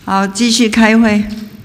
好，继续开会。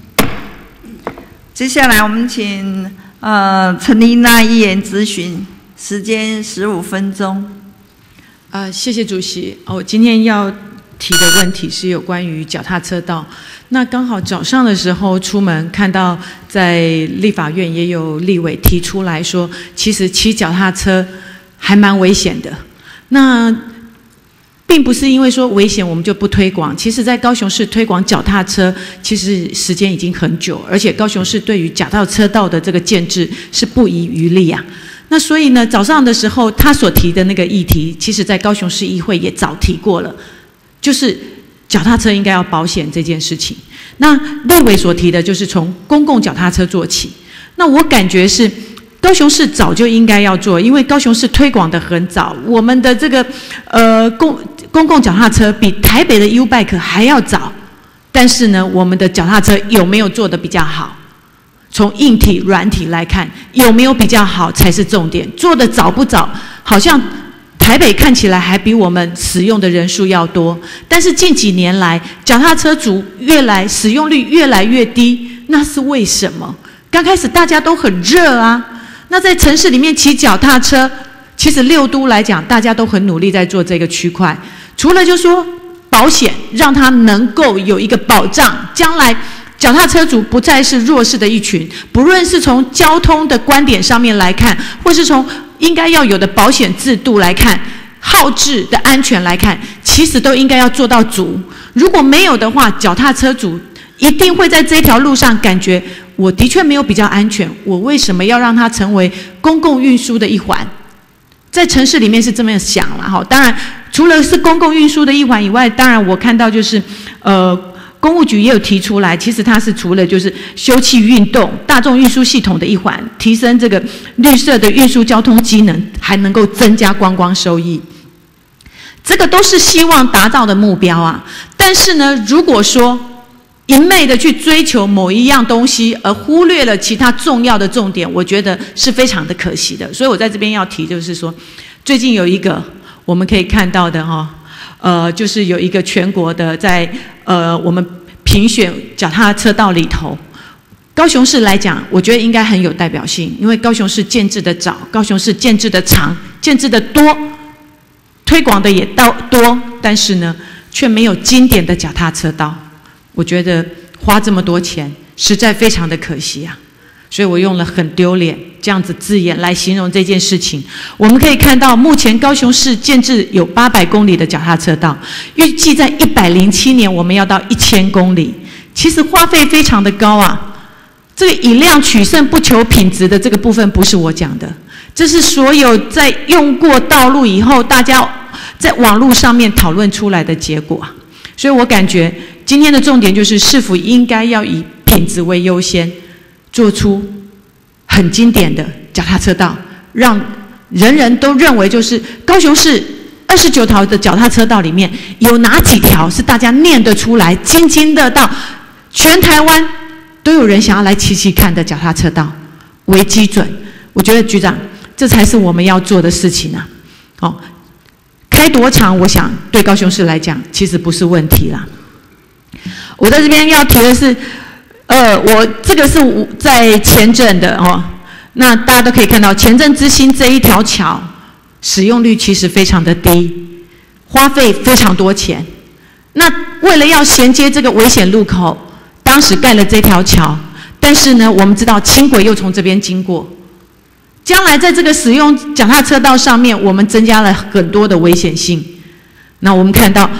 接下来我们请陈丽娜议员质询，时间15分钟。 谢谢主席。我今天要提的问题是有关于脚踏车道。那刚好早上的时候出门看到，在立法院也有立委提出来说，其实骑脚踏车还蛮危险的。那并不是因为说危险我们就不推广，其实在高雄市推广脚踏车其实时间已经很久，而且高雄市对于脚踏车道的这个建制是不遗余力啊。那所以呢，早上的时候他所提的那个议题，其实在高雄市议会也早提过了，就是脚踏车应该要保险这件事情。那立委所提的就是从公共脚踏车做起，那我感觉是高雄市早就应该要做，因为高雄市推广的很早，我们的这个公共脚踏车比台北的 U-Bike 还要早，但是呢，我们的脚踏车有没有做得比较好？从硬体、软体来看，有没有比较好才是重点。做得早不早，好像台北看起来还比我们使用的人数要多，但是近几年来，脚踏车族使用率越来越低，那是为什么？刚开始大家都很热啊，那在城市里面骑脚踏车，其实6都来讲，大家都很努力在做这个区块。除了就说保险，让它能够有一个保障，将来脚踏车族不再是弱势的一群，不论是从交通的观点上面来看，或是从应该要有的保险制度来看，耗制的安全来看，其实都应该要做到足。如果没有的话，脚踏车族一定会在这条路上感觉，我的确没有比较安全，我为什么要让它成为公共运输的一环？在城市里面是这么想啦，哈。当然，除了是公共运输的一环以外，当然我看到就是公务局也有提出来，其实它是除了就是休憩运动、大众运输系统的一环，提升这个绿色的运输交通机能，还能够增加观光收益。这个都是希望达到的目标啊。但是呢，如果说一昧的去追求某一样东西，而忽略了其他重要的重点，我觉得是非常的可惜的。所以我在这边要提，就是说，最近有一个我们可以看到的就是有一个全国的在我们评选脚踏车道里头，高雄市来讲，我觉得应该很有代表性，因为高雄市建制的早，高雄市建制的长，建制的多，推广的也多，但是呢，却没有经典的脚踏车道。我觉得花这么多钱，实在非常的可惜啊！所以我用了很丢脸这样子字眼来形容这件事情。我们可以看到，目前高雄市建制有800公里的脚踏车道，预计在107年我们要到1000公里，其实花费非常的高啊。这个以量取胜不求品质的这个部分不是我讲的，这是所有在用过道路以后，大家在网络上面讨论出来的结果啊。所以我感觉今天的重点就是是否应该要以品质为优先，做出很经典的脚踏车道，让人人都认为就是高雄市29条的脚踏车道里面有哪几条是大家念得出来、津津乐道，全台湾都有人想要来骑看的脚踏车道为基准。我觉得局长，这才是我们要做的事情啊！开多长，我想对高雄市来讲，其实不是问题啦。我在这边要提的是，我这个是在前镇的那大家都可以看到，前镇之星这一条桥使用率其实非常的低，花费非常多钱。那为了要衔接这个危险路口，当时盖了这条桥，但是呢，我们知道轻轨又从这边经过。将来在这个使用脚踏车道上面，我们增加了很多的危险性。那我们看到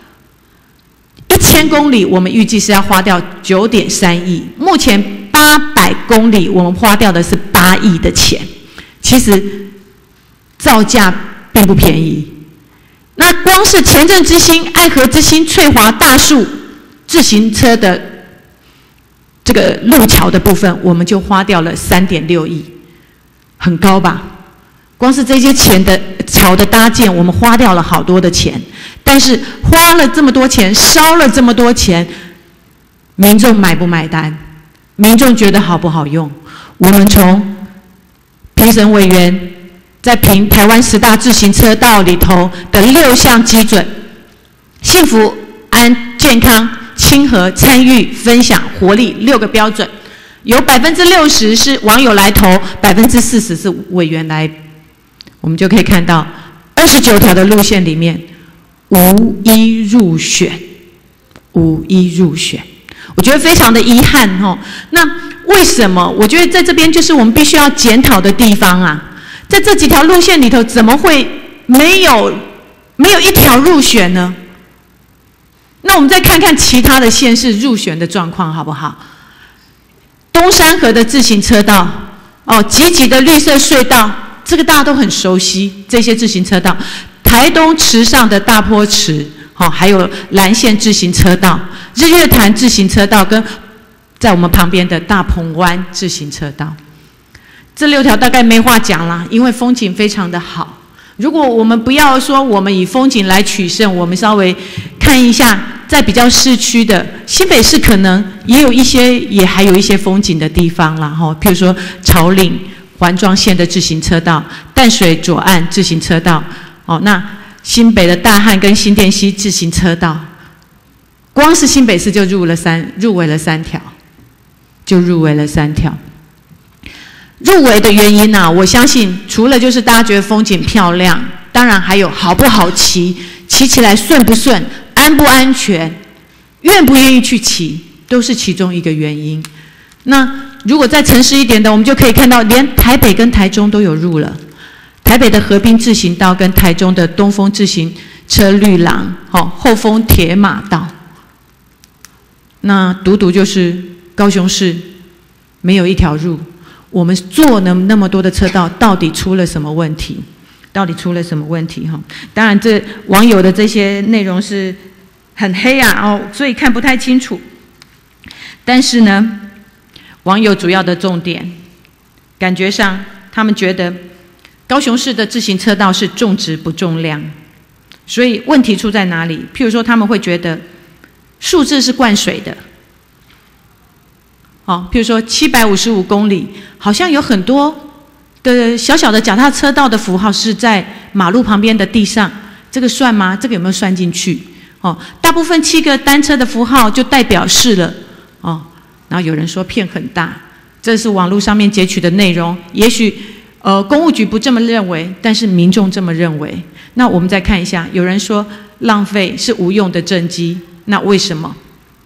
1000公里，我们预计是要花掉9.3亿，目前800公里，我们花掉的是8亿的钱，其实造价并不便宜。那光是前镇之星、爱河之星、翠华大树自行车的这个路桥的部分，我们就花掉了3.6亿。很高吧？光是这些钱的桥的搭建，我们花掉了好多的钱。但是花了这么多钱，烧了这么多钱，民众买不买单？民众觉得好不好用？我们从评审委员在评台湾10大自行车道里头的6项基准：幸福、安、健康、 亲和、参与、分享、活力6个标准，有60%是网友来投，40%是委员来，我们就可以看到29条的路线里面无一入选，无一入选。我觉得非常的遗憾哦。那为什么？我觉得在这边就是我们必须要检讨的地方啊。在这几条路线里头，怎么会没有一条入选呢？那我们再看看其他的县市入选的状况好不好？东山河的自行车道，集集的绿色隧道，这个大家都很熟悉，这些自行车道。台东池上的大坡池，还有蓝线自行车道、日月潭自行车道，跟在我们旁边的大鹏湾自行车道。这6条大概没话讲啦，因为风景非常的好。如果我们不要说我们以风景来取胜，我们稍微看一下，在比较市区的新北市，可能也还有一些风景的地方啦，譬如说草岭环状线的自行车道、淡水左岸自行车道，那新北的大汉跟新店溪自行车道，光是新北市就入围了3条，就入围了3条。入围的原因啊，我相信除了就是大家觉得风景漂亮，当然还有好不好骑，骑起来顺不顺，安不安全，愿不愿意去骑，都是其中一个原因。那如果再城市一点的，我们就可以看到，连台北跟台中都有入了。台北的河滨自行道跟台中的东风自行车绿廊，后丰铁马道。那独就是高雄市没有一条入。我们做了那么多的车道，到底出了什么问题？当然，这网友的这些内容是很黑啊，所以看不太清楚。但是呢，网友主要的重点，感觉上他们觉得高雄市的自行车道是重质不重量，所以问题出在哪里？譬如说，他们会觉得数字是灌水的。譬如说755公里，好像有很多的小小的脚踏车道的符号是在马路旁边的地上，这个算吗？这个有没有算进去？大部分7个单车的符号就代表是了。然后有人说片很大，这是网络上面截取的内容，也许公务局不这么认为，但是民众这么认为。那我们再看一下，有人说浪费是无用的政绩，那为什么？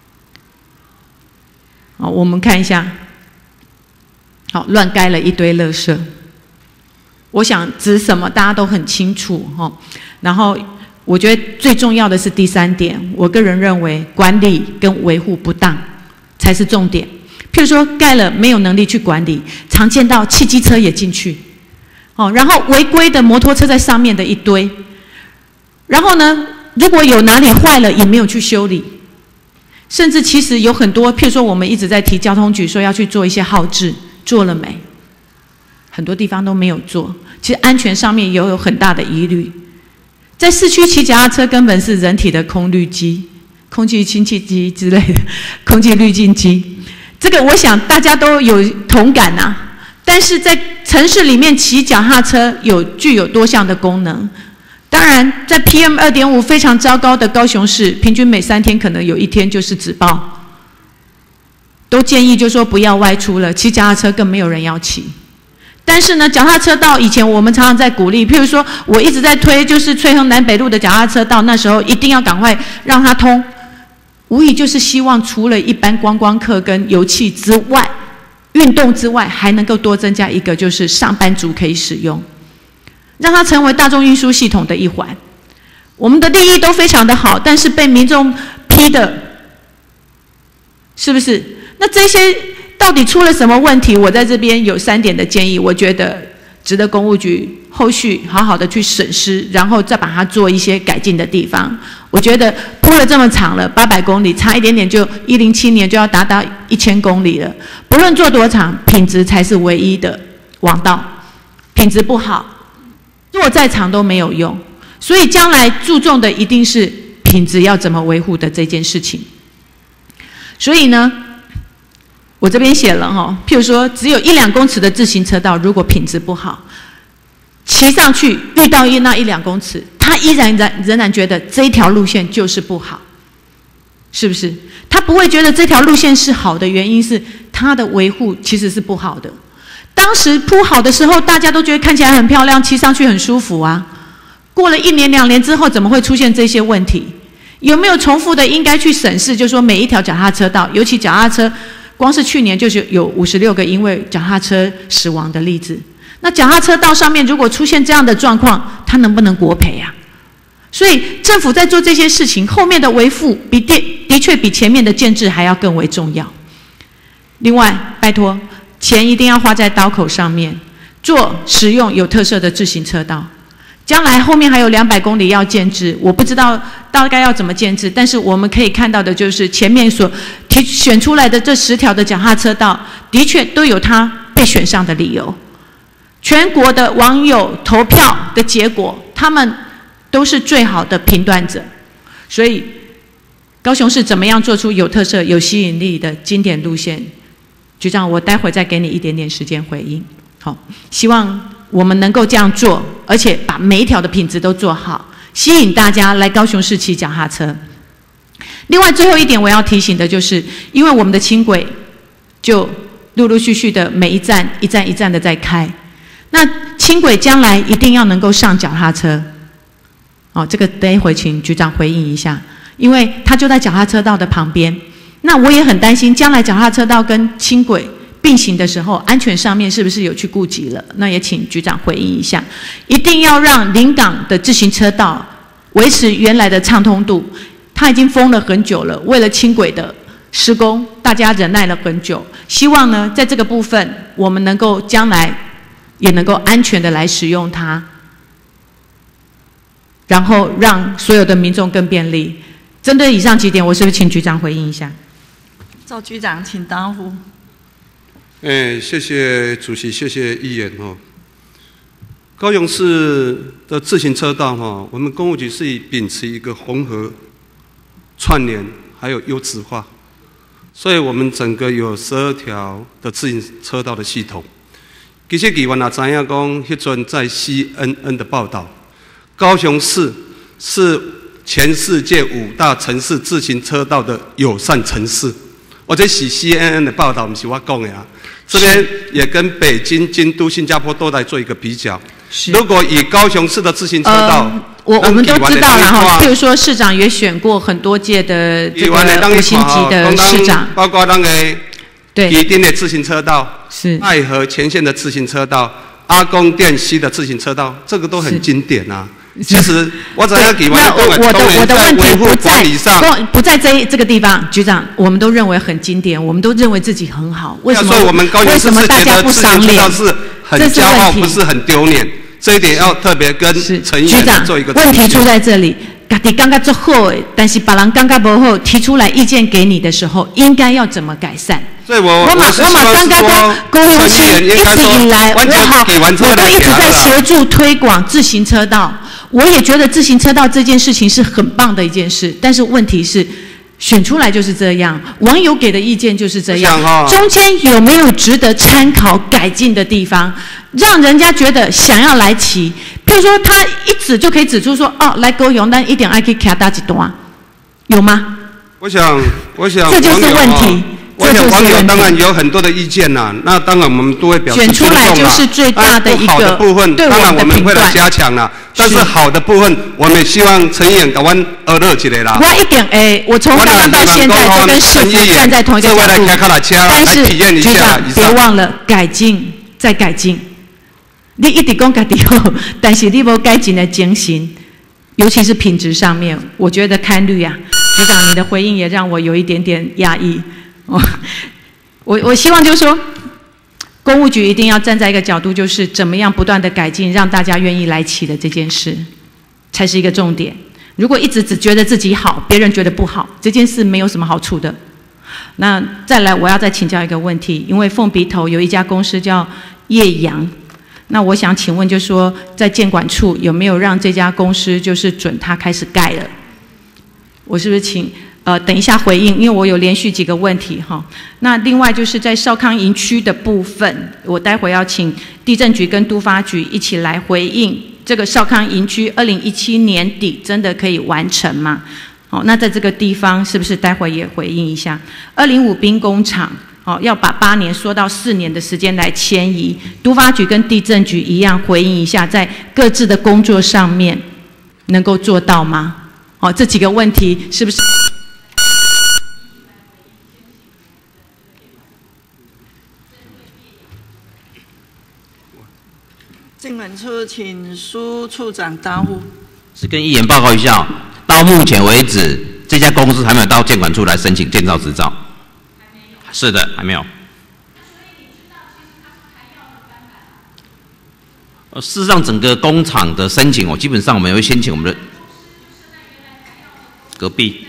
我们看一下，乱盖了一堆垃圾。我想指什么大家都很清楚。然后我觉得最重要的是第3点，我个人认为管理跟维护不当才是重点。譬如说盖了没有能力去管理，常见到汽机车也进去，然后违规的摩托车在上面的一堆，然后呢，如果有哪里坏了也没有去修理。甚至其实有很多，譬如说我们一直在提交通局说要去做一些号志，做了没？很多地方都没有做。其实安全上面也有很大的疑虑。在市区骑脚踏车根本是人体的空滤机、空气清净机之类的，空气滤净机。这个我想大家都有同感啊。但是在城市里面骑脚踏车具有多项的功能。当然，在 PM2.5 非常糟糕的高雄市，平均每3天可能有1天就是紫爆，都建议就说不要外出了，骑脚踏车更没有人要骑。但是呢，脚踏车道以前我们常常在鼓励，譬如说我一直在推就是翠亨南北路的脚踏车道，那时候一定要赶快让它通，无疑就是希望除了一般观光客跟游憩之外，运动之外，还能够多增加一个就是上班族可以使用。让它成为大众运输系统的一环。我们的利益都非常的好，但是被民众批的，是不是？那这些到底出了什么问题？我在这边有3点的建议，我觉得值得公务局后续好好的去审视，然后再把它做一些改进的地方。我觉得铺了这么长了，800公里，差一点点就107年就要达到1000公里了。不论做多长，品质才是唯一的王道。品质不好，做再长都没有用，所以将来注重的一定是品质要怎么维护的这件事情。所以呢，我这边写了譬如说只有1-2公尺的自行车道，如果品质不好，骑上去遇到那1-2公尺，他仍然觉得这一条路线就是不好。 是不是？他不会觉得这条路线是好的，原因是它的维护其实是不好的。当时铺好的时候，大家都觉得看起来很漂亮，骑上去很舒服啊。过了1年2年之后，怎么会出现这些问题？有没有重复的应该去审视？就是说每一条脚踏车道，尤其脚踏车，光是去年就是有56个因为脚踏车死亡的例子。那脚踏车道上面如果出现这样的状况，它能不能国赔啊？所以政府在做这些事情，后面的维护的确比前面的建制还要更为重要。另外，拜托，钱一定要花在刀口上面，使用有特色的自行车道。将来后面还有200公里要建制，我不知道大概要怎么建制，但是我们可以看到的就是前面所选出来的这10条的脚踏车道，的确都有它被选上的理由。全国的网友投票的结果，他们都是最好的评断者。所以，高雄市怎么样做出有特色、有吸引力的经典路线？局长，我待会再给你一点点时间回应。好，希望我们能够这样做，而且把每一条的品质都做好，吸引大家来高雄市骑脚踏车。另外，最后一点我要提醒的就是，因为我们的轻轨就陆陆续续的每一站一站一站的在开，那轻轨将来一定要能够上脚踏车。哦，这个等一会请局长回应一下，因为它就在脚踏车道的旁边。那我也很担心，将来脚踏车道跟轻轨并行的时候，安全上面是不是有去顾及了？那也请局长回应一下。一定要让临港的自行车道维持原来的畅通度，它已经封了很久了，为了轻轨的施工，大家忍耐了很久。希望呢，在这个部分，我们能够将来也能够安全的来使用它，然后让所有的民众更便利。针对以上几点，我是不是请局长回应一下？ 赵局长，请答复。 谢谢主席，谢谢议员哦。高雄市的自行车道哈，我们公务局是秉持一个混合、串联还有优质化，所以我们整个有12条的自行车道的系统。其实议员也知影讲，迄阵在 CNN 的报道，高雄市是全世界5大城市自行车道的友善城市。我这是 CNN 的报道，不是我讲的啊。这边也跟北京、京都、新加坡都来做一个比较。如果以高雄市的自行车道， 我们都知道了哈。譬如说，市长也选过很多届的这个5星级的市长， 包括那个对宜丁的自行车道， 是爱河前线的自行车道，阿公店西的自行车道，这个都很经典啊。其实我只要给完我的问题不在这个地方，局长，我们都认为很经典，我们都认为自己很好，为什么大家不商量？ 是很骄傲，不是很丢脸，这一点要特别跟陈议员做一个。 问题出在这里，你刚刚做好的，但是别人刚刚不好，提出来意见给你的时候，应该要怎么改善？ 所以我马上说，高雄市一直以来，我都一直在协助推广自行车道。我也觉得自行车道这件事情是很棒的一件事，但是问题是选出来就是这样，网友给的意见就是这样，中间有没有值得参考改进的地方，让人家觉得想要来骑？譬如说，他一指就可以指出说，哦，来高雄，但一点爱去骑大几段，有吗？ 我想， 这就是问题。 我想网友当然有很多的意见呐，那当然我们都会表示尊重啦。 选出来就是最大的一个不好的部分，当然我们会来加强啦。但是好的部分，我们也希望陈议员给我们乐起来啦。 我一点我从刚刚到现在都跟市府站在同一个角度，但是局长别忘了改进再改进。你一直讲家己好，但是你无改进的精神，尤其是品质上面，我觉得堪虑啊。局长，你的回应也让我有一点点压抑。我希望就是说，公务局一定要站在一个角度，就是怎么样不断的改进，让大家愿意来骑的这件事，才是一个重点。如果一直只觉得自己好，别人觉得不好，这件事没有什么好处的。那再来，我要再请教一个问题，因为凤鼻头有一家公司叫叶阳，那我想请问，就是说在建管处有没有让这家公司就是准他开始盖了？我是不是请？等一下回应，因为我有连续几个问题哈。那另外就是在少康营区的部分，我待会要请地政局跟都发局一起来回应这个少康营区2017年底真的可以完成吗？ 好，那在这个地方是不是待会也回应一下？205兵工厂，要把8年缩到4年的时间来迁移。都发局跟地政局一样回应一下，在各自的工作上面能够做到吗？这几个问题是不是？ 经管处请苏处长答复。 是跟议员报告一下，到目前为止，这家公司还没有到建管处来申请建造执照。是的，还没有。事实上，整个工厂的申请，基本上我们也会先请我们的隔壁。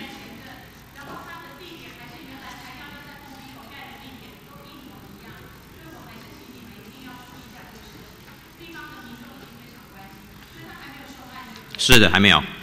是的，还没有。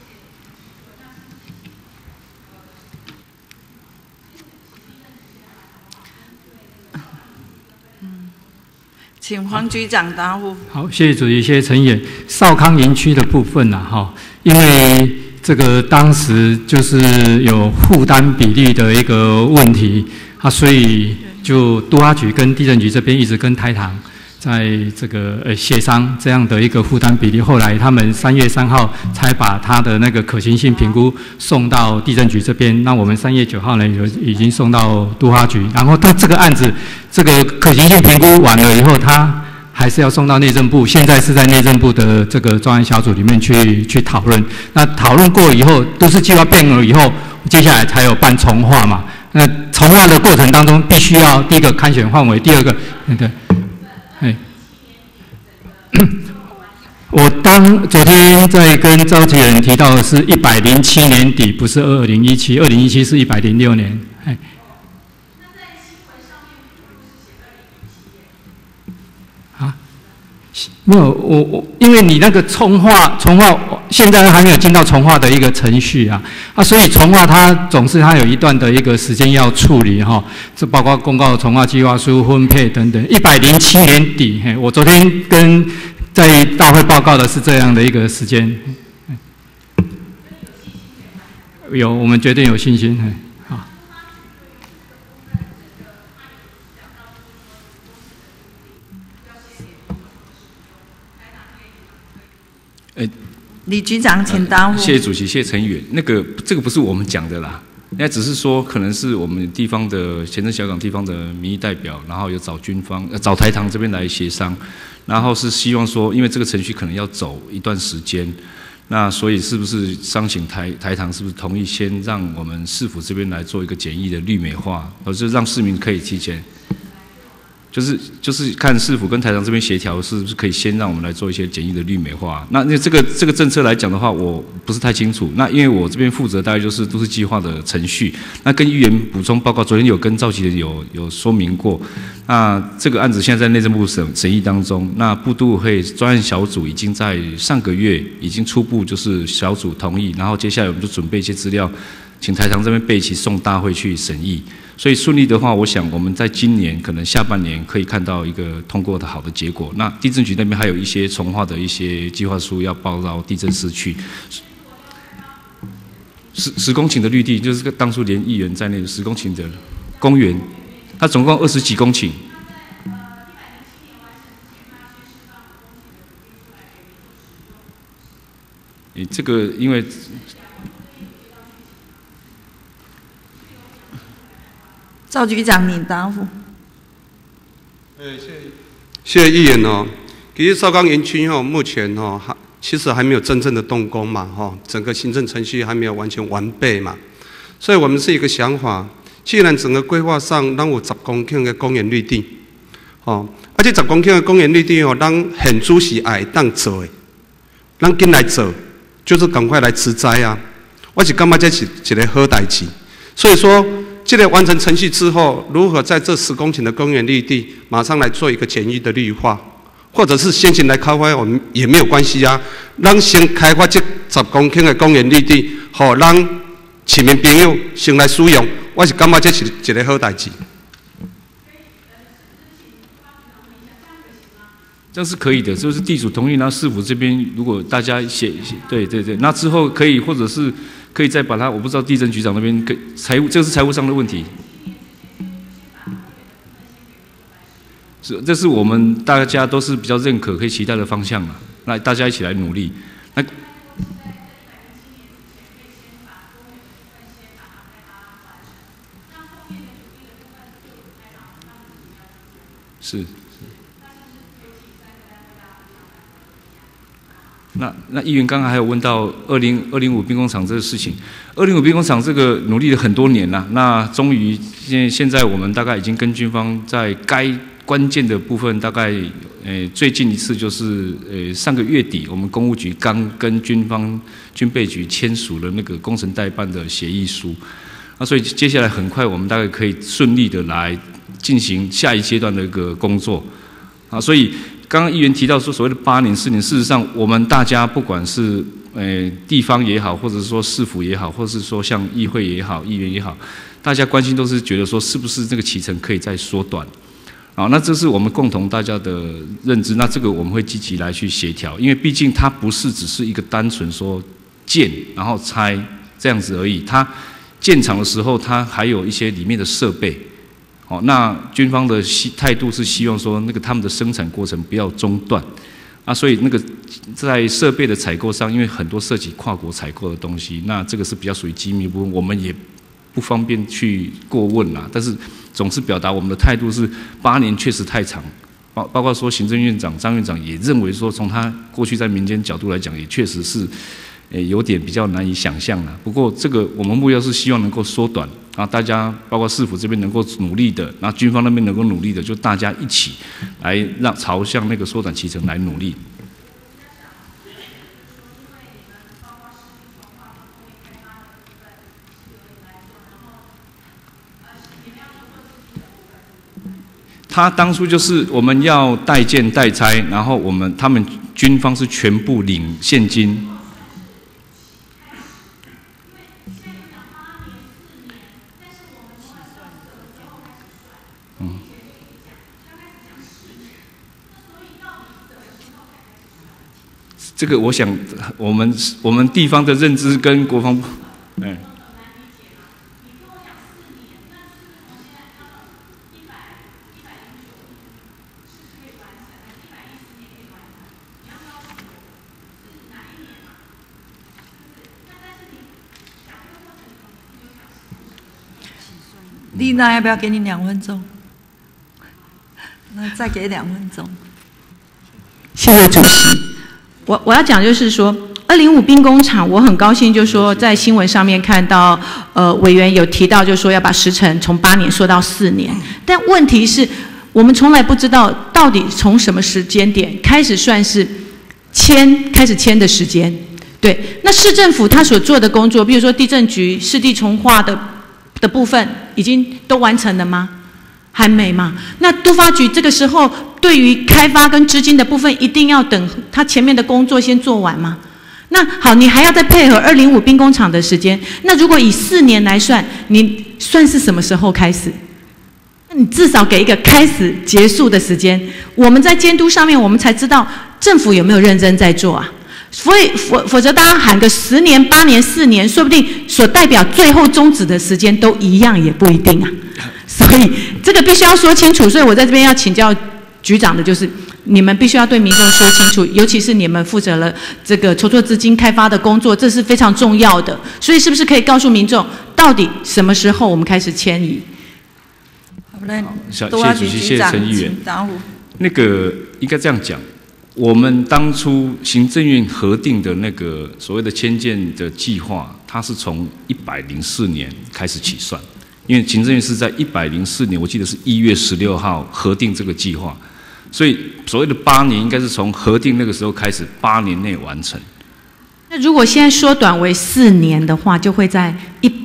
请黄局长答复。 好，谢谢主席，谢谢陈议员。少康营区的部分因为这个当时就是有负担比例的一个问题所以就都发局跟地政局这边一直跟台糖在这个协商这样的一个负担比例，后来他们3月3号才把他的那个可行性评估送到地政局这边，那我们3月9号呢已经送到都发局，然后他这个案子这个可行性评估完了以后，他还是要送到内政部，现在是在内政部的这个专案小组里面去讨论。那讨论过以后，都是计划变额以后，接下来才有办重划嘛。那重划的过程当中，必须要第一个勘选范围，第二个我昨天在跟召集人提到的是107年底，不是2017，2017是106年。没有，因为你那个重划现在还没有进到重划的一个程序所以重划它总是它有一段的一个时间要处理这包括公告重划计划书分配等等。107年底，我昨天跟在大会报告的是这样的一个时间。有，我们绝对有信心。 李局长，请答复。 谢谢主席，谢谢陈议员。这个不是我们讲的啦，那只是说可能是我们地方的前镇小港地方的民意代表，然后有找军方、找台糖这边来协商，然后是希望说，因为这个程序可能要走一段时间，那所以是不是商请台糖是不是同意先让我们市府这边来做一个简易的绿美化，就是让市民可以提前。就是看市府跟台糖这边协调，是不是可以先让我们来做一些简易的绿美化？那这个政策来讲的话，我不是太清楚。那因为我这边负责大概就是都市计划的程序。那跟议员补充报告，昨天有跟召集人有说明过。那这个案子现在在内政部审议当中。那部都会专案小组已经在上个月已经初步就是小组同意，然后接下来我们就准备一些资料，请台糖这边备齐送大会去审议。所以顺利的话，我想我们在今年可能下半年可以看到一个通过的好的结果。那地政局那边还有一些重划的一些计划书要报到地政司去。10公顷的绿地，就是当初连议员在内的10公顷的公园，它总共20几公顷。这个因为。 赵局长，你答复。 谢谢议员其实少康园区目前其实还没有真正的动工嘛整个行政程序还没有完全完备嘛，所以我们是一个想法，既然整个规划上咱有10公顷的公园绿地这10公顷的公园绿地咱现主是爱当做的，咱紧来做，就是赶快来植栽我是感觉这是一个好代志，所以说。这个完成程序之后，如何在这10公顷的公园绿地马上来做一个简易的绿化，或者是先行来开发，我们也没有关系咱先开发这10公顷的公园绿地，让市民朋友先来使用，我是感觉这是一个好代志。 这样是可以的，就是地主同意，然后市府这边如果大家对，那之后可以或者是可以再把它，我不知道地震局长那边财务，这是财务上的问题。是，这是我们大家都是比较认可、可以期待的方向嘛。那大家一起来努力。那是。那议员刚刚还有问到205兵工厂这个事情，205兵工厂这个努力了很多年了，那终于现在我们大概已经跟军方在该关键的部分，大概最近一次就是上个月底，我们公务局刚跟军备局签署了那个工程代办的协议书，那所以接下来很快我们大概可以顺利的来进行下一阶段的一个工作，啊，所以。刚刚议员提到说所谓的8年4年，事实上我们大家不管是地方也好，或者说市府也好，或者是说像议会也好、议员也好，大家关心都是觉得说是不是这个期程可以再缩短，好，那这是我们共同大家的认知，那这个我们会积极来去协调，因为毕竟它不是只是一个单纯说建然后拆这样子而已，它建厂的时候它还有一些里面的设备。哦，那军方的态度是希望说，那个他们的生产过程不要中断，啊，所以那个在设备的采购上，因为很多涉及跨国采购的东西，那这个是比较属于机密部分，我们也不方便去过问啦。但是总是表达我们的态度是，8年确实太长，包括说行政院长张院长也认为说，从他过去在民间角度来讲，也确实是。有点比较难以想象啦。不过这个我们目标是希望能够缩短，然后大家包括市府这边能够努力的，然后军方那边能够努力的，就大家一起来朝向那个缩短期程来努力。他当初就是我们要代建代拆，然后他们军方是全部领现金。这个我想，我们地方的认知跟国防部， 丽娜要不要给你2分钟？那再给2分钟。 谢谢主席。我要讲就是说，205兵工厂，我很高兴，就是说在新闻上面看到，委员有提到，就是说要把时程从8年缩到4年。但问题是，我们从来不知道到底从什么时间点开始算是开始签的时间。对，那市政府他所做的工作，比如说地震局市地重划的部分，已经都完成了吗？还没嘛？那都发局这个时候对于开发跟资金的部分，一定要等他前面的工作先做完吗？那好，你还要再配合205兵工厂的时间。那如果以4年来算，你算是什么时候开始？你至少给一个开始结束的时间。我们在监督上面，我们才知道政府有没有认真在做啊。所以否则大家喊个10年、8年、4年，说不定所代表最后终止的时间都一样，也不一定啊。所以这个必须要说清楚。所以我在这边要请教局长的就是，你们必须要对民众说清楚，尤其是你们负责了这个筹措资金开发的工作，这是非常重要的。所以是不是可以告诉民众，到底什么时候我们开始迁移？ 好嘞， 谢谢主席，谢谢陈议员。那个应该这样讲。我们当初行政院核定的那个所谓的迁建的计划，它是从104年开始起算，因为行政院是在104年，我记得是1月16号核定这个计划，所以所谓的8年应该是从核定那个时候开始，8年内完成。 那如果现在缩短为4年的话，就会在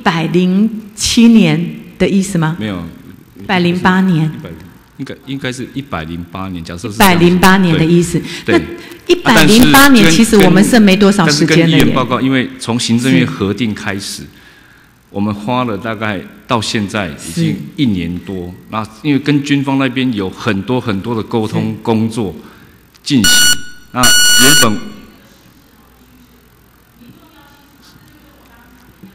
107年的意思吗？ 没有 ，108年。 应该是108年，假设是 108年的意思。 对， 那108年其实我们剩没多少时间了。 但是跟议员报告，因为从行政院核定开始，我们花了大概到现在已经1年多。那因为跟军方那边有很多的沟通工作进行。那原本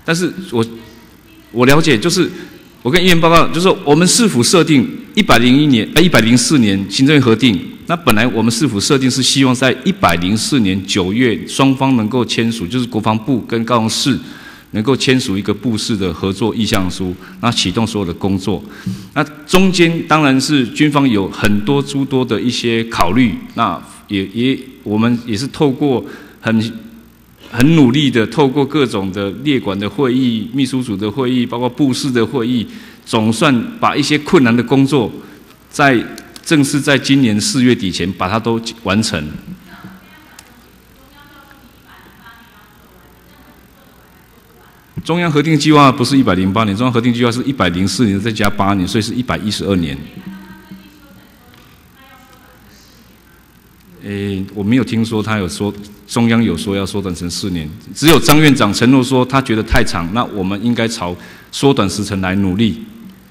但是我了解，就是我跟议员报告，就是说我们市府设定104年行政院核定，那本来我们市府设定是希望在104年9月双方能够签署，就是国防部跟高雄市能够签署一个部市的合作意向书，那启动所有的工作。那中间当然是军方有很多诸多的一些考虑，那我们也是透过很努力的，透过各种的列管的会议、秘书组的会议，包括部市的会议，总算把一些困难的工作，正式在今年4月底前把它都完成。中央核定计划不是108年，中央核定计划是104年再加8年，所以是112年。我没有听说他有说中央有说要缩短成4年，只有张院长承诺说他觉得太长，那我们应该朝缩短时程来努力。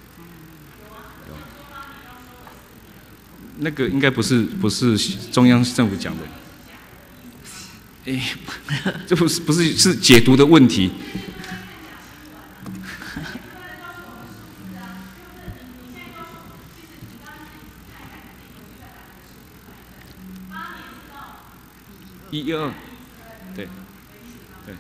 那个应该不是中央政府讲的，这不是是解读的问题。112，对，对。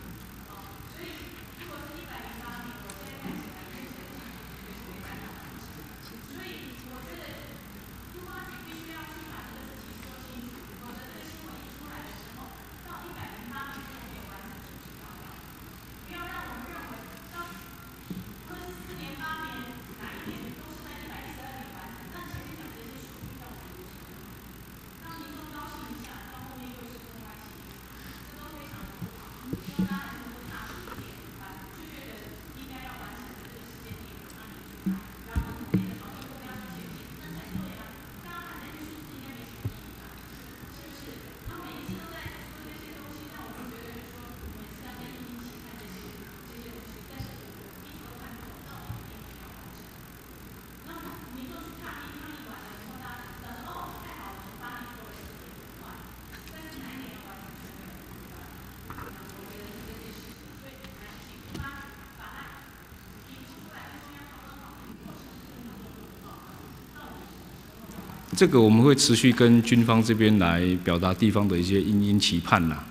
这个我们会持续跟军方这边来表达地方的一些殷期盼呐，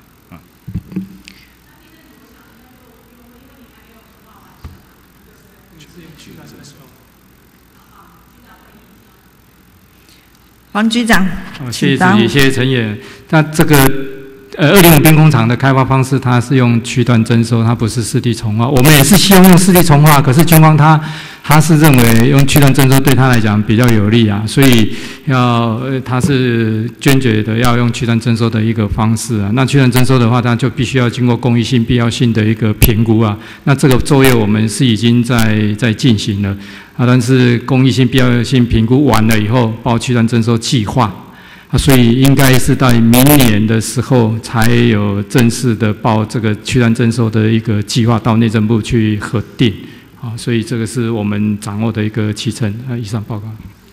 黄局长， 谢谢主席，谢谢陈委。那这个205兵工厂的开发方式，它是用区段征收，它不是市地重划。我们也是希望用市地重划，可是军方他是认为用区段征收对他来讲比较有利啊，所以他是坚决的要用区段征收的一个方式啊。那区段征收的话，它就必须要经过公益性、必要性的一个评估啊。那这个作业我们是已经在进行了啊，但是公益性、必要性评估完了以后，报区段征收计划。所以应该是到明年的时候才有正式的报这个区段征收的一个计划到内政部去核定，啊，所以这个是我们掌握的一个期程。以上报告。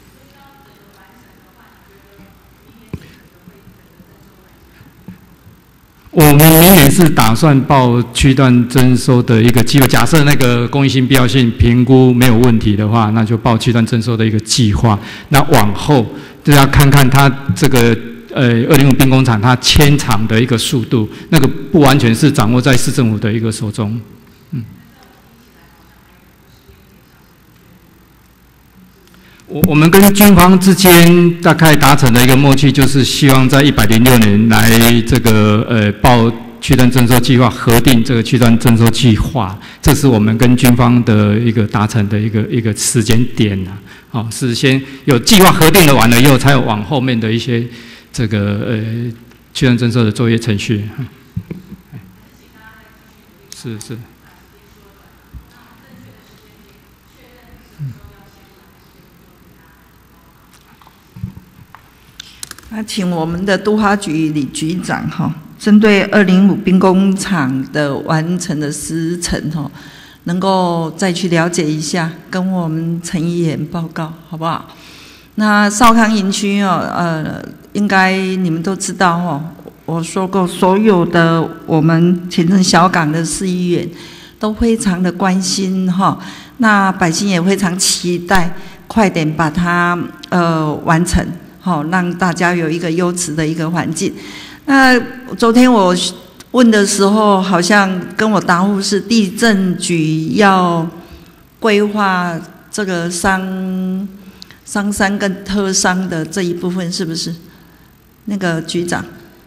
我们明年是打算报区段征收的一个计划，假设那个公益性、必要性评估没有问题的话，那就报区段征收的一个计划。那往后就要看看它这个205兵工厂它迁厂的一个速度，那个不完全是掌握在市政府的一个手中。我们跟军方之间大概达成的一个默契，就是希望在106年来这个报区段征收计划，核定这个区段征收计划，这是我们跟军方的一个达成的一个时间点啊。好，是先有计划核定了完了以后，才有往后面的一些这个区段征收的作业程序。是。 那请我们的都发局李局长针对205兵工厂的完成的时程能够再去了解一下，跟我们陈议员报告好不好？那少康营区应该你们都知道我说过，所有的我们前镇小港的市议员都非常的关心哈。那百姓也非常期待快点把它完成，好，让大家有一个优质的一个环境。那昨天我问的时候，好像跟我答复是地政局要规划这个商山跟特商的这一部分，是不是？那个局长，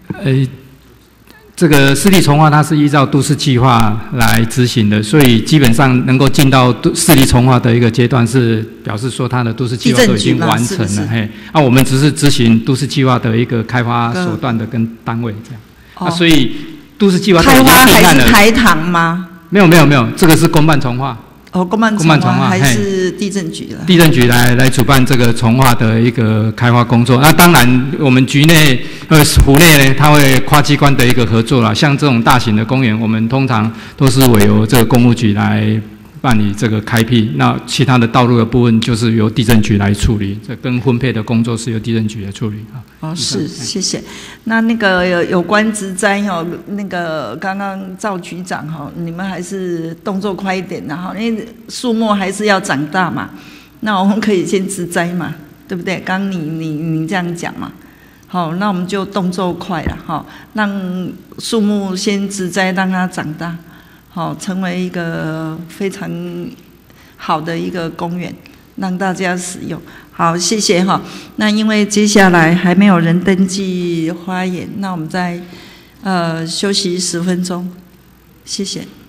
这个市地重划它是依照都市计划来执行的，所以基本上能够进到市地重划的一个阶段，是表示说它的都市计划都已经完成了。 是嘿，我们只是执行都市计划的一个开发手段的跟单位这样。所以都市计划开发还是台糖吗？ 没有，这个是公办重划。 公办重划还是地政局了？ 地政局来主办这个重划的一个开发工作。那当然，我们局内府内呢，它会跨机关的一个合作啦。像这种大型的公园，我们通常都是委由这个公务局来办理这个开辟。那其他的道路的部分，就是由地政局来处理。这跟分配的工作是由地政局来处理啊。 是，谢谢。那个有关植栽哈，那个刚刚赵局长哈，你们还是动作快一点然后，因为树木还是要长大嘛。那我们可以先植栽嘛，对不对？刚刚你这样讲嘛。好，那我们就动作快了哈，让树木先植栽，让它长大，好，成为一个非常好的一个公园，让大家使用。好，谢谢哈。那因为接下来还没有人登记发言，那我们再休息10分钟，谢谢。